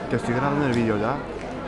Que estoy grabando el vídeo ya.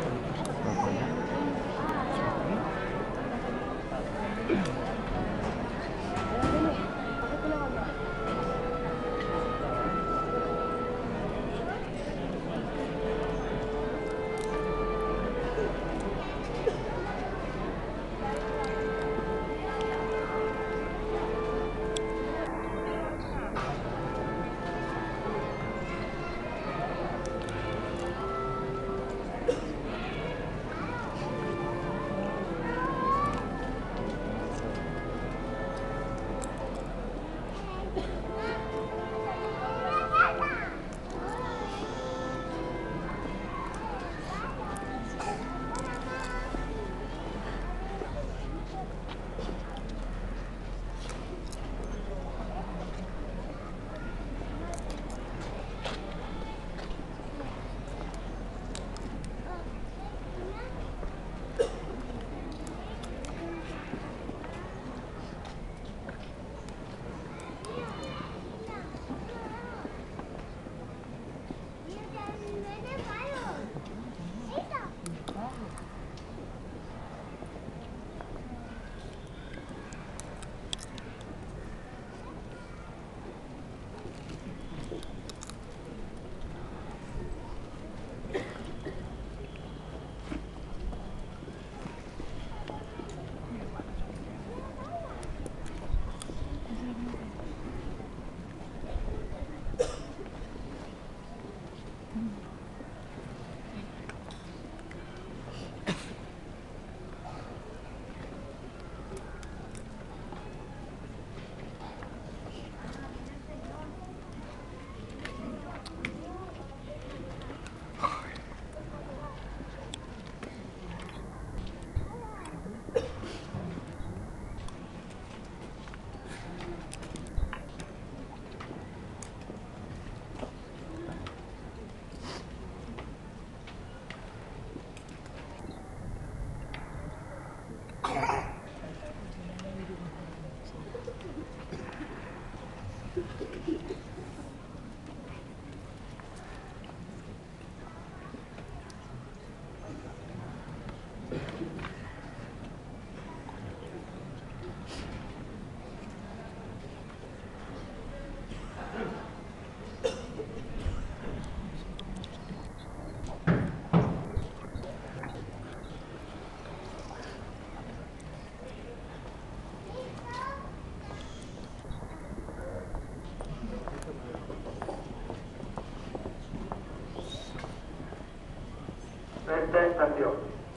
Estación.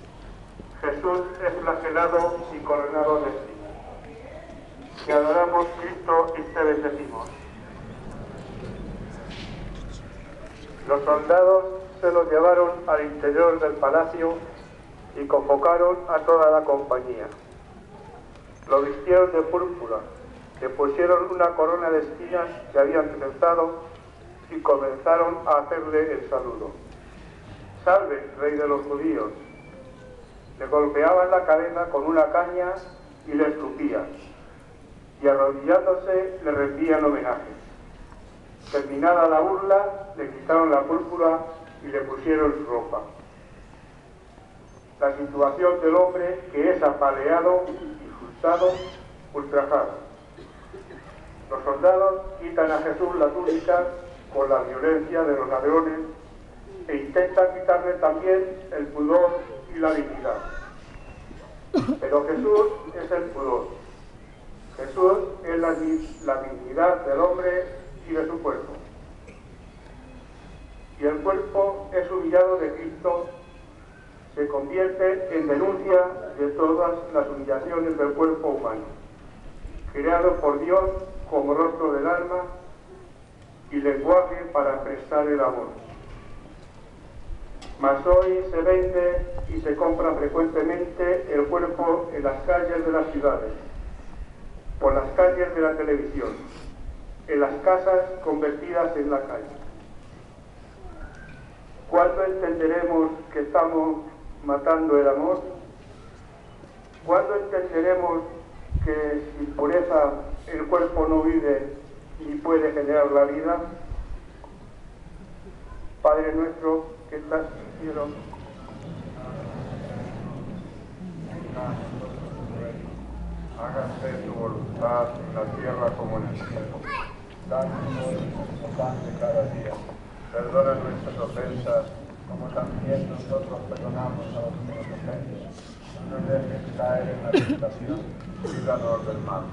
Jesús es flagelado y coronado de espinas. Te adoramos, Cristo, y te bendecimos. Los soldados se lo llevaron al interior del palacio y convocaron a toda la compañía. Lo vistieron de púrpura, le pusieron una corona de espinas que habían trenzado y comenzaron a hacerle el saludo. «Salve, rey de los judíos». Le golpeaban la cabeza con una caña y le escupían, y arrodillándose le rendían homenaje. Terminada la burla, le quitaron la púrpura y le pusieron su ropa. La situación del hombre que es apaleado, insultado, ultrajado. Los soldados quitan a Jesús la túnica con la violencia de los ladrones e intentan quitarle también el pudor y la dignidad. Pero Jesús es el pudor. Jesús es la dignidad del hombre y de su cuerpo. Y el cuerpo es humillado de Cristo, se convierte en denuncia de todas las humillaciones del cuerpo humano, creado por Dios como rostro del alma y lenguaje para expresar el amor. Mas hoy se vende y se compra frecuentemente el cuerpo en las calles de las ciudades, por las calles de la televisión, en las casas convertidas en la calle. ¿Cuándo entenderemos que estamos matando el amor? ¿Cuándo entenderemos que sin pureza el cuerpo no vive ni puede generar la vida? Padre Padre nuestro que estás en el cielo, hágase tu voluntad en la tierra como en el cielo. Danos hoy nuestro pan de cada día. Perdona nuestras ofensas, como también nosotros perdonamos a los que nos ofenden. No nos dejes caer en la tentación, líbranos del mal.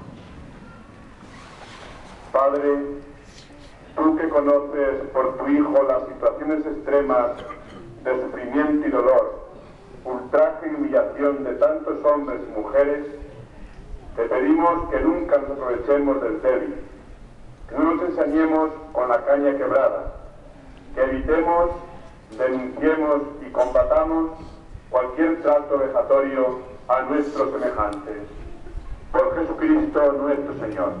Padre, tú que conoces por tu Hijo las situaciones extremas de sufrimiento y dolor, ultraje y humillación de tantos hombres y mujeres, te pedimos que nunca nos aprovechemos del débil, que no nos ensañemos con la caña quebrada, que evitemos, denunciemos y combatamos cualquier trato vejatorio a nuestros semejantes. Por Jesucristo nuestro Señor.